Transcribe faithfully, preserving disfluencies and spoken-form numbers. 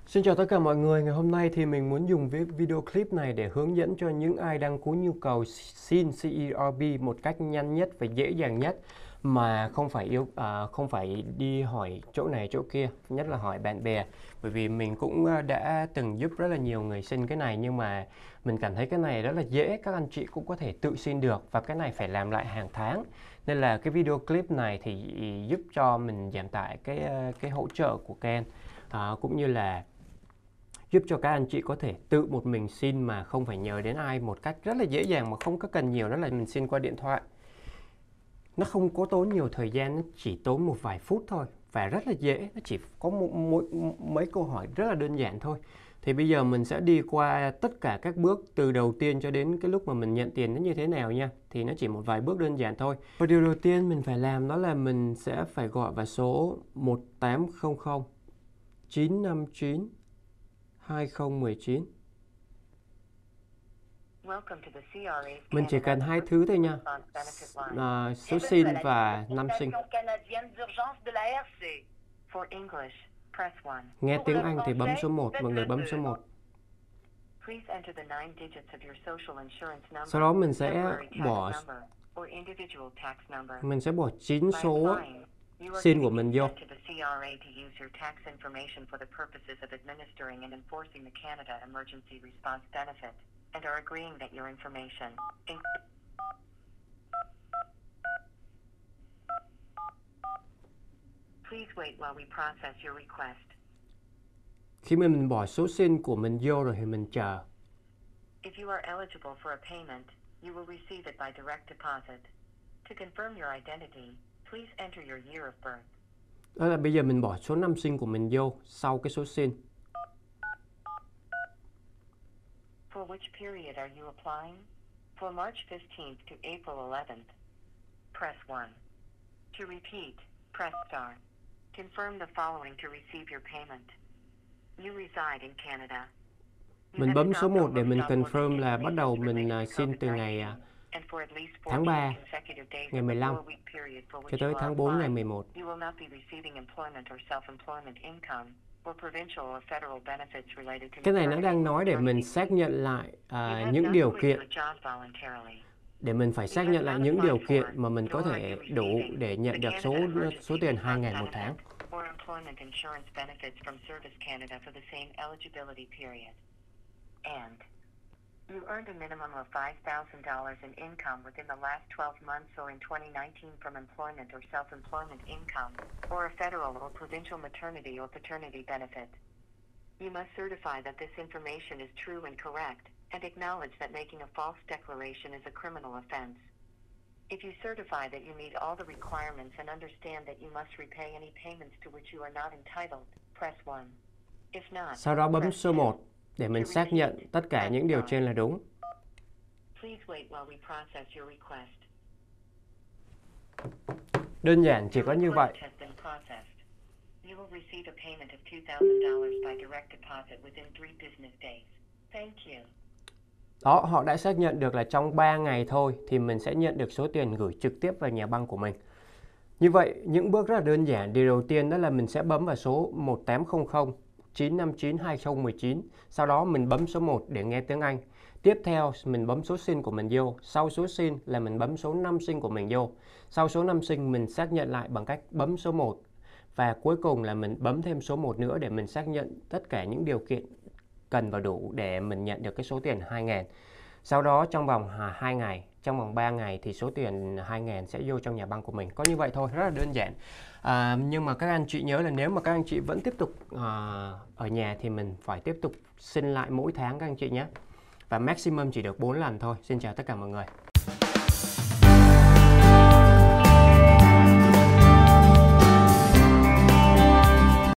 Xin chào tất cả mọi người, ngày hôm nay thì mình muốn dùng video clip này để hướng dẫn cho những ai đang có nhu cầu xin xê e rờ bê một cách nhanh nhất và dễ dàng nhất mà không phải yêu à, không phải đi hỏi chỗ này chỗ kia, nhất là hỏi bạn bè. Bởi vì mình cũng đã từng giúp rất là nhiều người xin cái này, nhưng mà mình cảm thấy cái này rất là dễ, các anh chị cũng có thể tự xin được, và cái này phải làm lại hàng tháng. Nên là cái video clip này thì giúp cho mình giảm tải cái cái hỗ trợ của Ken, à, cũng như là giúp cho các anh chị có thể tự một mình xin mà không phải nhờ đến ai, một cách rất là dễ dàng mà không có cần nhiều, đó là mình xin qua điện thoại. Nó không có tốn nhiều thời gian, nó chỉ tốn một vài phút thôi và rất là dễ, nó chỉ có một, một, mấy câu hỏi rất là đơn giản thôi. Thì bây giờ mình sẽ đi qua tất cả các bước từ đầu tiên cho đến cái lúc mà mình nhận tiền nó như thế nào nha. Thì nó chỉ một vài bước đơn giản thôi. Và điều đầu tiên mình phải làm đó là mình sẽ phải gọi vào số một tám không không chín năm chín hai không một chín. Mình chỉ cần hai thứ thôi nha, à, số xin và năm sinh. Nghe tiếng Anh thì bấm số một, mọi người bấm số một. Sau đó mình sẽ bỏ mình sẽ bỏ chín số xin của mình vô. Khi mà mình bỏ số xin của mình vô rồi thì mình chờ. If you are eligible for a payment, you will receive it by direct deposit. To confirm your identity, please enter your year of birth. Đó là bây giờ mình bỏ số năm sinh của mình vô sau cái số xin. For which period are you applying? For March fifteenth to April eleventh. Press one. To repeat, press star. Confirm the following to receive your payment. You reside in Canada. Mình bấm số một để mình confirm là bắt đầu mình xin từ ngày tháng ba ngày mười lăm cho tới tháng bốn ngày mười một. Cái này nó đang nói để mình xác nhận lại à, những điều kiện, để mình phải xác nhận lại những điều kiện mà mình có thể đủ để nhận được số số tiền hai nghìn một tháng. And you earned a minimum of five thousand dollars in income within the last twelve months or in twenty nineteen from employment or self-employment income, or a federal or provincial maternity or paternity benefit. You must certify that this information is true and correct, and acknowledge that making a false declaration is a criminal offense. If you certify that you meet all the requirements and understand that you must repay any payments to which you are not entitled, press one. If not, sau đó bấm số một. Để mình xác nhận tất cả những điều trên là đúng. Đơn giản chỉ có như vậy. Đó, họ đã xác nhận được là trong ba ngày thôi thì mình sẽ nhận được số tiền gửi trực tiếp vào nhà băng của mình. Như vậy, những bước rất là đơn giản. Điều đầu tiên đó là mình sẽ bấm vào số một tám không không chín năm chín hai không một chín. Sau đó mình bấm số một để nghe tiếng Anh. Tiếp theo mình bấm số xin của mình vô. Sau số xin là mình bấm số năm sinh của mình vô. Sau số năm sinh mình xác nhận lại bằng cách bấm số một. Và cuối cùng là mình bấm thêm số một nữa để mình xác nhận tất cả những điều kiện cần và đủ để mình nhận được cái số tiền hai nghìn. Sau đó trong vòng hai ngày, trong vòng ba ngày thì số tiền hai nghìn sẽ vô trong nhà băng của mình. Có như vậy thôi, rất là đơn giản. À, nhưng mà các anh chị nhớ là nếu mà các anh chị vẫn tiếp tục à, ở nhà thì mình phải tiếp tục xin lại mỗi tháng các anh chị nhé. Và maximum chỉ được bốn lần thôi. Xin chào tất cả mọi người.